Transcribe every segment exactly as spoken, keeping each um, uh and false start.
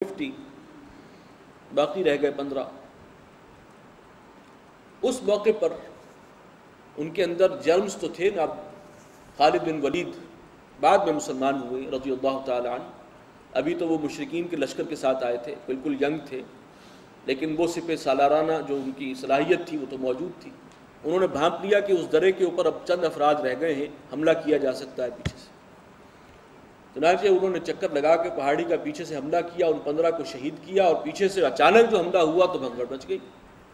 Fifty, باقی رہ گئے پندرہ۔ اس موقع پر ان کے اندر جرمز تو تھے نا۔ خالد بن ولید بعد میں مسلمان ہوئے رضی اللہ تعالی عنہ، ابھی تو وہ مشرکین کے لشکر کے ساتھ آئے تھے، بالکل ینگ تھے، لیکن وہ سپہ سالارانہ جو ان کی صلاحیت تھی وہ تو موجود تھی۔ انہوں نے بھانپ لیا کہ اس درے کے اوپر اب چند افراد رہ گئے ہیں، حملہ کیا جا سکتا ہے پیچھے سے۔ چنانچہ انہوں نے چکر لگا کے پہاڑی کا پیچھے سے حملہ کیا، ان پندرہ کو شہید کیا، اور پیچھے سے اچانک جو حملہ ہوا تو بھگدڑ مچ گئی۔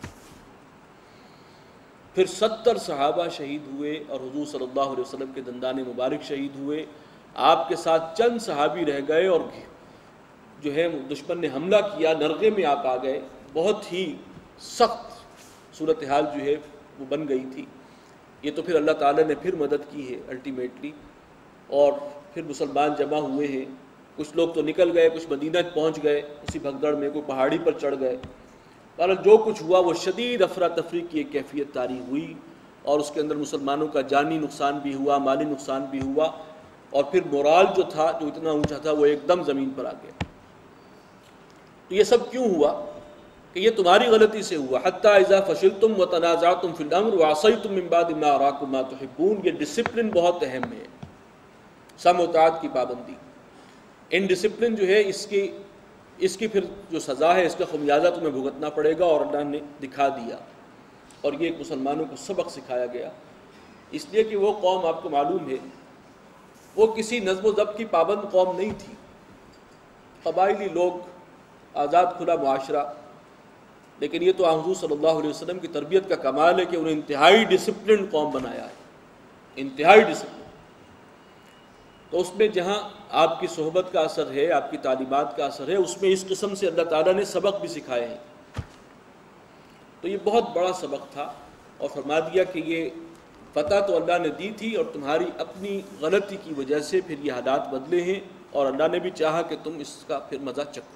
پھر ستر صحابہ شہید ہوئے اور حضور صلی اللہ علیہ وسلم کے دندان مبارک شہید ہوئے۔ آپ کے ساتھ چند صحابی رہ گئے اور جو ہے دشمن نے حملہ کیا، نرغے میں آپ آ گئے۔ بہت ہی سخت صورتحال جو ہے وہ بن گئی تھی۔ یہ تو پھر اللہ تعالیٰ نے پھر مدد کی ہے الٹیمیٹلی، اور پھر مسلمان جمع ہوئے ہیں۔ کچھ لوگ تو نکل گئے، کچھ مدینہ پہنچ گئے اسی بھگدڑ میں، کوئی پہاڑی پر چڑھ گئے۔ بہرحال جو کچھ ہوا وہ شدید افراتفری کی ایک کیفیت طاری ہوئی، اور اس کے اندر مسلمانوں کا جانی نقصان بھی ہوا، مالی نقصان بھی ہوا، اور پھر مورال جو تھا جو اتنا اونچا تھا وہ ایک دم زمین پر آ گیا۔ تو یہ سب کیوں ہوا؟ کہ یہ تمہاری غلطی سے ہوا۔ حتی اذا فشلتم وتنازعتم فی الامر وعصیتم من بعد ما اراکم ما تحبون۔ یہ ڈسپلن بہت اہم ہے، سم و طاعت کی پابندی۔ ان ڈسپلن جو ہے اس کی اس کی پھر جو سزا ہے، اس کا خمیازہ تمہیں بھگتنا پڑے گا، اور اللہ نے دکھا دیا، اور یہ ایک مسلمانوں کو سبق سکھایا گیا۔ اس لیے کہ وہ قوم آپ کو معلوم ہے وہ کسی نظم و ضبط کی پابند قوم نہیں تھی، قبائلی لوگ، آزاد کھلا معاشرہ، لیکن یہ تو حضور صلی اللہ علیہ وسلم کی تربیت کا کمال ہے کہ انہیں انتہائی ڈسپلن قوم بنایا ہے، انتہائی ڈسپلن۔ تو اس میں جہاں آپ کی صحبت کا اثر ہے، آپ کی تعلیمات کا اثر ہے، اس میں اس قسم سے اللہ تعالیٰ نے سبق بھی سکھائے ہیں۔ تو یہ بہت بڑا سبق تھا، اور فرما دیا کہ یہ فتح تو اللہ نے دی تھی، اور تمہاری اپنی غلطی کی وجہ سے پھر یہ حالات بدلے ہیں، اور اللہ نے بھی چاہا کہ تم اس کا پھر مزہ چکھو۔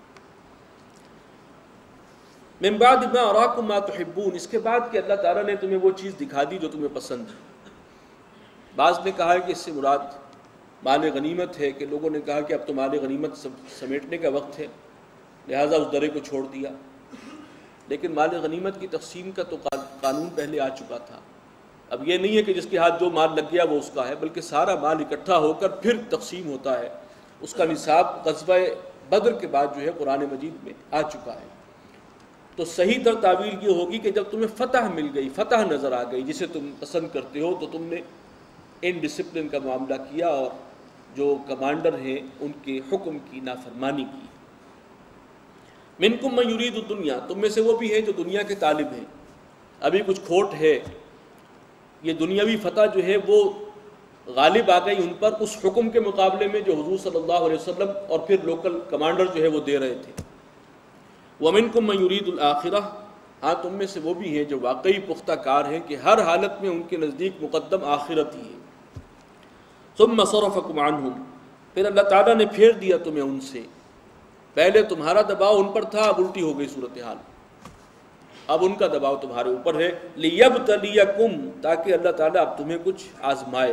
من بعد ما اراکم ما تحبون، اس کے بعد کہ اللہ تعالیٰ نے تمہیں وہ چیز دکھا دی جو تمہیں پسند ہے۔ بعض نے کہا ہے کہ اس سے مراد مال غنیمت ہے، کہ لوگوں نے کہا کہ اب تو مال غنیمت سمیٹنے کا وقت ہے، لہٰذا اس درے کو چھوڑ دیا۔ لیکن مال غنیمت کی تقسیم کا تو قانون پہلے آ چکا تھا۔ اب یہ نہیں ہے کہ جس کے ہاتھ جو مال لگ گیا وہ اس کا ہے، بلکہ سارا مال اکٹھا ہو کر پھر تقسیم ہوتا ہے۔ اس کا نصاب غزوہ بدر کے بعد جو ہے قرآن مجید میں آ چکا ہے۔ تو صحیح تر تعویل یہ ہوگی کہ جب تمہیں فتح مل گئی، فتح نظر آ گئی جسے تم پسند کرتے ہو، تو تم نے ان ڈسپلن کا معاملہ کیا، اور جو کمانڈر ہیں ان کے حکم کی نافرمانی کی۔ منکم من یرید الدنیا، تم میں سے وہ بھی ہیں جو دنیا کے طالب ہیں، ابھی کچھ کھوٹ ہے، یہ دنیاوی فتح جو ہے وہ غالب آ گئی ان پر اس حکم کے مقابلے میں جو حضور صلی اللہ علیہ وسلم اور پھر لوکل کمانڈر جو ہے وہ دے رہے تھے۔ وَمِنْكُمْ مَنْ يُرِيدُ الْآخِرَةَ، ہاں تم میں سے وہ بھی ہیں جو واقعی پختہ کار ہیں کہ ہر حالت میں ان کے نزدیک مقدم آخرت ہی ہے۔ ثُمَّ صَرَفَكُمْ عَنْهُمْ، پھر اللہ تعالیٰ نے پھیر دیا تمہیں ان سے۔ پہلے تمہارا دباؤ ان پر تھا، اب الٹی ہو گئی صورتحال، اب ان کا دباؤ تمہارے اوپر ہے۔ لِيَبْتَلِيَكُمْ، تاکہ اللہ تعالیٰ اب تمہیں کچھ آزمائے۔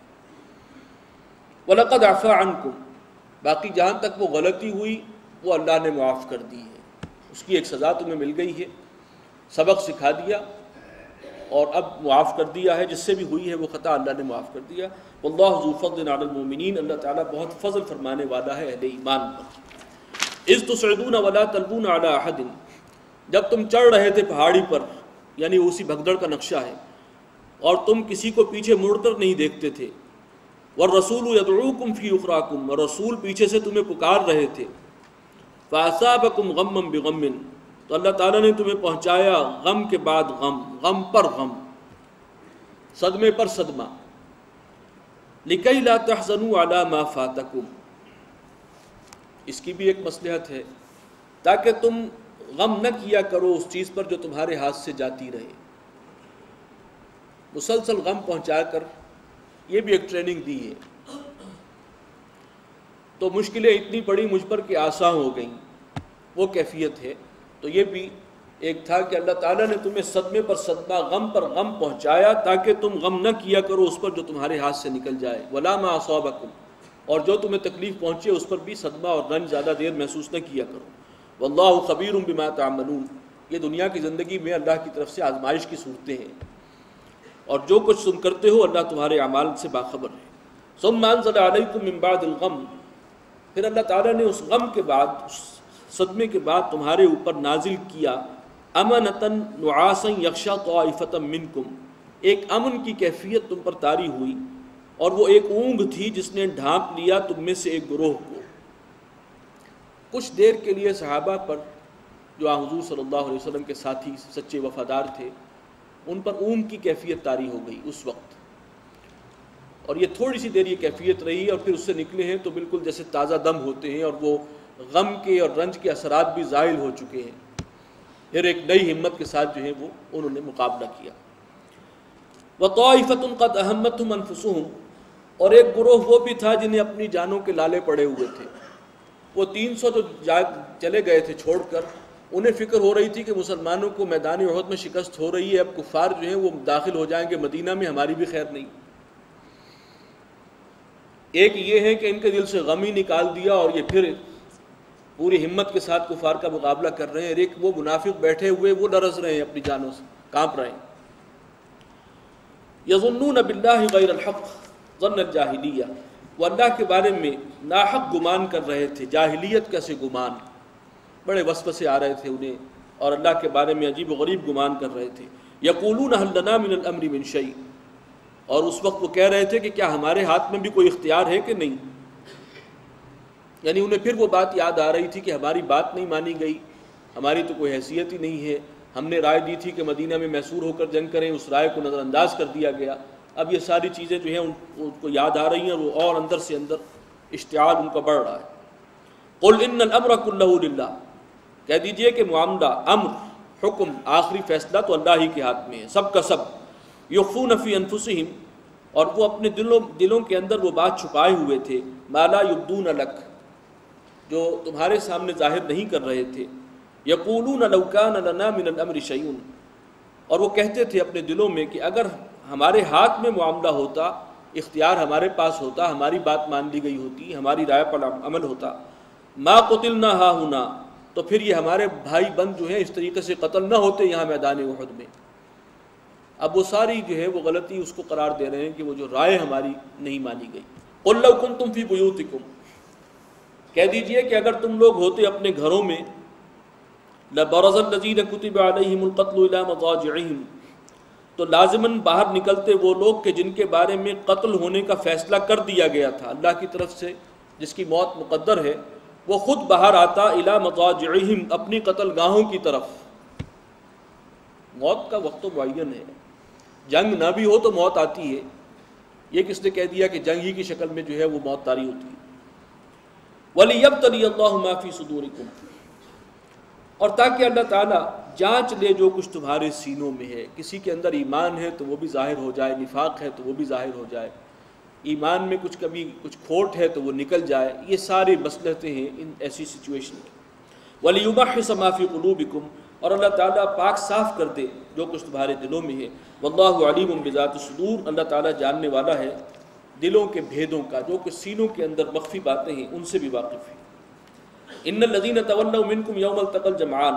وَلَقَدْ عَفَا عَنْكُمْ، باقی جہاں تک وہ غلطی ہوئی وہ اللہ نے معاف کر دی ہے، اس کی ایک سزا تمہیں مل گئی ہے، سبق سکھا دیا اور اب معاف کر دیا ہے، جس سے بھی ہوئی ہے وہ خطا اللہ نے معاف کر دیا۔ واللہ ذو فضل علی المؤمنین، اللہ تعالیٰ بہت فضل فرمانے والا ہے اہل ایمان پر۔ اذ تصعدون ولا تلوون علی احد، جب تم چڑھ رہے تھے پہاڑی پر، یعنی اسی بھگدڑ کا نقشہ ہے، اور تم کسی کو پیچھے مڑ کر نہیں دیکھتے تھے۔ والرسول یدعوکم فی اخراکم، اور رسول پیچھے سے تمہیں پکار رہے تھے۔ فَأَصَابَكُمْ غَمًّا بِغَمٍّ، تو اللہ تعالیٰ نے تمہیں پہنچایا غم کے بعد غم، غم پر غم، صدمے پر صدمہ۔ لِكَيْ لَا تَحْزَنُوا عَلَى مَا فَاتَكُمْ، اس کی بھی ایک مصلحت ہے، تاکہ تم غم نہ کیا کرو اس چیز پر جو تمہارے ہاتھ سے جاتی رہے۔ مسلسل غم پہنچا کر یہ بھی ایک ٹریننگ دی ہے، تو مشکلیں اتنی پڑی مجھ پر کہ آسان ہو گئیں، وہ کیفیت ہے۔ تو یہ بھی ایک تھا کہ اللہ تعالیٰ نے تمہیں صدمے پر صدمہ، غم پر غم پہنچایا، تاکہ تم غم نہ کیا کرو اس پر جو تمہارے ہاتھ سے نکل جائے۔ وَلَا مَا أَصَابَكُمْ، اور جو تمہیں تکلیف پہنچے اس پر بھی صدمہ اور رنج زیادہ دیر محسوس نہ کیا کرو۔ واللہ خبیر بما تعملون، یہ دنیا کی زندگی میں اللہ کی طرف سے آزمائش کی صورتیں ہیں، اور جو کچھ تم کرتے ہو اللہ تمہارے اعمال سے باخبر ہے۔ ثم انزل علیکم من بعد الغم، پھر اللہ تعالیٰ نے اس غم کے بعد، اس صدمے کے بعد تمہارے اوپر نازل کیا امنتن نعاسا یغشا طائفۃ منکم، ایک امن کی کیفیت تم پر طاری ہوئی، اور وہ ایک اونگ تھی جس نے ڈھانپ لیا تم میں سے ایک گروہ کو۔ کچھ دیر کے لیے صحابہ پر جو حضور صلی اللہ علیہ وسلم کے ساتھی سچے وفادار تھے ان پر اونگ کی کیفیت طاری ہو گئی اس وقت، اور یہ تھوڑی سی دیر یہ کیفیت رہی، اور پھر اس سے نکلے ہیں تو بالکل جیسے تازہ دم ہوتے ہیں، اور وہ غم کے اور رنج کے اثرات بھی زائل ہو چکے ہیں، پھر ایک نئی ہمت کے ساتھ جو ہے وہ انہوں نے مقابلہ کیا۔ وَطَائِفَةٌ قَدْ أَهَمَّتْهُمْ أَنفُسُهُمْ، اور ایک گروہ وہ بھی تھا جنہیں اپنی جانوں کے لالے پڑے ہوئے تھے، وہ تین سو جو چلے گئے تھے چھوڑ کر، انہیں فکر ہو رہی تھی کہ مسلمانوں کو میدان احد میں شکست ہو رہی ہے، اب کفار جو ہیں وہ داخل ہو جائیں گے مدینہ میں، ہماری بھی خیر نہیں۔ ایک یہ ہے کہ ان کے دل سے غم ہی نکال دیا اور یہ پھر پوری ہمت کے ساتھ کفار کا مقابلہ کر رہے ہیں، ایک وہ منافق بیٹھے ہوئے وہ لرز رہے ہیں اپنی جانوں سے، کانپ رہے ہیں۔ یظنون باللہ غیر الحق ظن الجاہلیہ، وہ اللہ کے بارے میں ناحق گمان کر رہے تھے، جاہلیت کا سے گمان، بڑے وسوسے آ رہے تھے انہیں، اور اللہ کے بارے میں عجیب و غریب گمان کر رہے تھے۔ یقولون هل لنا من الامر من شیء، اور اس وقت وہ کہہ رہے تھے کہ کیا ہمارے ہاتھ میں بھی کوئی اختیار ہے کہ نہیں، یعنی انہیں پھر وہ بات یاد آ رہی تھی کہ ہماری بات نہیں مانی گئی، ہماری تو کوئی حیثیت ہی نہیں ہے، ہم نے رائے دی تھی کہ مدینہ میں محصور ہو کر جنگ کریں، اس رائے کو نظر انداز کر دیا گیا۔ اب یہ ساری چیزیں جو ہیں ان کو یاد آ رہی ہیں، اور وہ اور اندر سے اندر اشتعال ان کا بڑھ رہا ہے۔ قل ان الامر کلہ للہ، کہہ دیجئے کہ معاملہ، امر، حکم، آخری فیصلہ تو اللہ ہی کے ہاتھ میں ہے، سب کا سب۔ یخفون فی انفسہم، اور وہ اپنے دلوں دلوں کے اندر وہ بات چھپائے ہوئے تھے، ما لا یبدون لک، جو تمہارے سامنے ظاہر نہیں کر رہے تھے۔ یقولون لو کان لنا من الامر شیء، اور وہ کہتے تھے اپنے دلوں میں کہ اگر ہمارے ہاتھ میں معاملہ ہوتا، اختیار ہمارے پاس ہوتا، ہماری بات مان لی گئی ہوتی، ہماری رائے پر عمل ہوتا، ما قتلنا ہا ہنا، تو پھر یہ ہمارے بھائی بند جو ہیں اس طریقے سے قتل نہ ہوتے یہاں میدان احد میں۔ اب وہ ساری جو ہے وہ غلطی اس کو قرار دے رہے ہیں کہ وہ جو رائے ہماری نہیں مانی گئی۔ قل لو کنتم فی بیوتکم، کہہ دیجئے کہ اگر تم لوگ ہوتے اپنے گھروں میں، لبرز الذین کتب علیہم القتل الی مضاجعہم، تو لازماً باہر نکلتے وہ لوگ کہ جن کے بارے میں قتل ہونے کا فیصلہ کر دیا گیا تھا اللہ کی طرف سے، جس کی موت مقدر ہے، وہ خود باہر آتا الی مضاجعہم، اپنی قتل گاہوں کی طرف۔ موت کا وقت تو معین ہے، جنگ نہ بھی ہو تو موت آتی ہے، یہ کس نے کہہ دیا کہ جنگ ہی کی شکل میں جو ہے وہ موت طاری ہوتی ہے۔ وَلِيَبْتَلِيَ اللَّهُ مَا فِي صُدُورِكُمْ، اور تاکہ اللہ تعالیٰ جانچ لے جو کچھ تمہارے سینوں میں ہے، کسی کے اندر ایمان ہے تو وہ بھی ظاہر ہو جائے، نفاق ہے تو وہ بھی ظاہر ہو جائے، ایمان میں کچھ کبھی کچھ کھوٹ ہے تو وہ نکل جائے، یہ ساری مصلحتیں ہیں ان ایسی سچویشن میں۔ وَلِيُمَحِّصَ مَا فِي قُلُوبِكُمْ، اور اللہ تعالیٰ پاک صاف کر دے جو کچھ تمہارے دلوں میں ہے۔ واللہ علیم بذات الصدور، اللہ تعالیٰ جاننے والا ہے دلوں کے بھیدوں کا، جو کہ سینوں کے اندر مخفی باتیں ہیں ان سے بھی واقف ہے۔ ان الذین تولوا منکم یوم التقى الجمعان،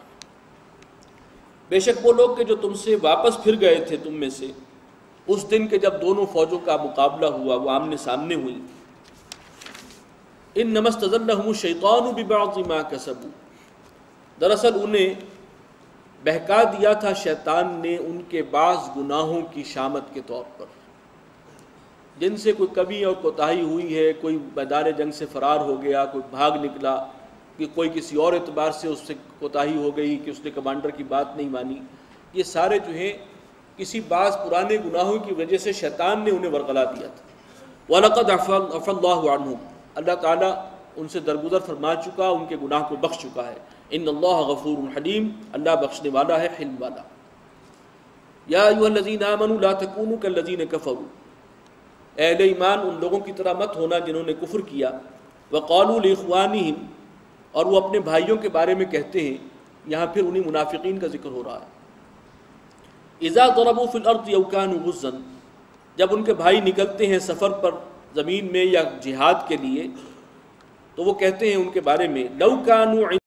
بے شک وہ لوگ کہ جو تم سے واپس پھر گئے تھے تم میں سے اس دن کے جب دونوں فوجوں کا مقابلہ ہوا، وہ آمنے سامنے ہوئی۔ انما استزلهم الشیطان ببعض ما کسبوا، دراصل انہیں بہکا دیا تھا شیطان نے ان کے بعض گناہوں کی شامت کے طور پر، جن سے کوئی کمی اور کوتاہی ہوئی ہے، کوئی میدان جنگ سے فرار ہو گیا، کوئی بھاگ نکلا، کہ کوئی کسی اور اعتبار سے اس سے کوتاہی ہو گئی کہ اس نے کمانڈر کی بات نہیں مانی، یہ سارے جو ہیں کسی بعض پرانے گناہوں کی وجہ سے شیطان نے انہیں ورغلا دیا تھا۔ وَلَقَدْ عَفَا اللَّهُ عَنْهُمْ، اللہ تعالیٰ ان سے درگزر فرما چکا، ان کے گناہ کو بخش چکا ہے۔ ان اللہ غفور حلیم، اللہ بخشنے والا ہے، حلم والا۔ یا ایھا الذین آمنوا لا تکونوا کالذین کفروا، اہل ایمان ان لوگوں کی طرح مت ہونا جنہوں نے کفر کیا۔ وقالوا لاخوانہم، اور وہ اپنے بھائیوں کے بارے میں کہتے ہیں، یہاں پھر انہی منافقین کا ذکر ہو رہا ہے۔ اذا ضربوا فی الارض او کانوا غزا، جب ان کے بھائی نکلتے ہیں سفر پر زمین میں یا جہاد کے لیے، تو وہ کہتے ہیں ان کے بارے میں لو کانوا